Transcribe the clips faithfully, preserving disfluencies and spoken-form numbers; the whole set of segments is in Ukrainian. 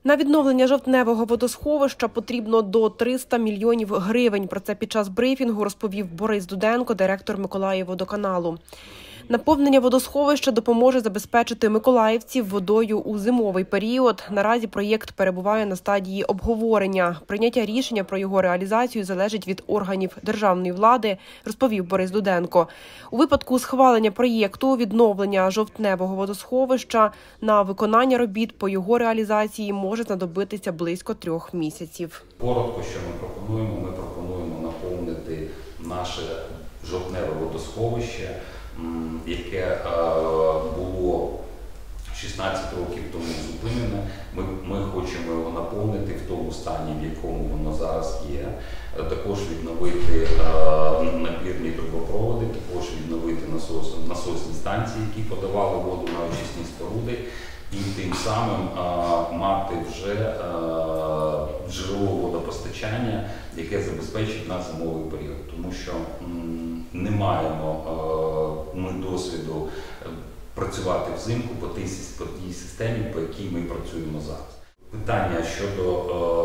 На відновлення жовтневого водосховища потрібно до триста мільйонів гривень. Про це під час брифінгу розповів Борис Дуденко, директор Миколаївводоканалу. Наповнення водосховища допоможе забезпечити миколаївців водою у зимовий період. Наразі проєкт перебуває на стадії обговорення. Прийняття рішення про його реалізацію залежить від органів державної влади, розповів Борис Дуденко. У випадку схвалення проєкту відновлення жовтневого водосховища на виконання робіт по його реалізації може знадобитися близько трьох місяців. Коротко, що ми пропонуємо? Ми пропонуємо наповнити наше жовтневе водосховище, яке було шістнадцять років тому зупинене. Ми, ми хочемо його наповнити в тому стані, в якому воно зараз є. Також відновити напірні трубопроводи, також відновити насос, насосні станції, які подавали воду на очисні споруди. І тим самим а, мати вже а, джерело водопостачання, яке забезпечить нас зимовий період. Тому що м, не маємо а, ми досвіду працювати взимку по тій, по тій системі, по якій ми працюємо зараз. Питання щодо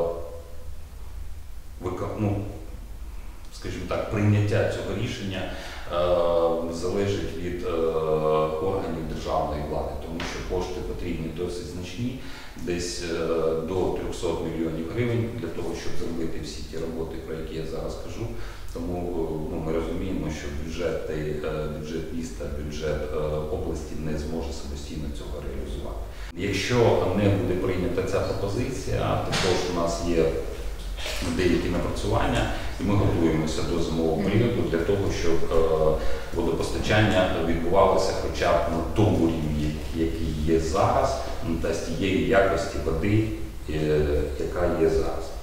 а, ну, скажімо так, прийняття цього рішення е, залежить від е, органів державної влади, тому що кошти потрібні досить значні, десь е, до трьохсот мільйонів гривень для того, щоб зробити всі ті роботи, про які я зараз кажу. Тому ну, ми розуміємо, що бюджет, е, бюджет міста, бюджет е, області не зможе самостійно цього реалізувати. Якщо не буде прийнята ця пропозиція, також у нас є деякі напрацювання, і ми готуємося до зимового періоду для того, щоб е, водопостачання відбувалося хоча б на тому рівні, який є зараз, та з тієї якості води, е, яка є зараз.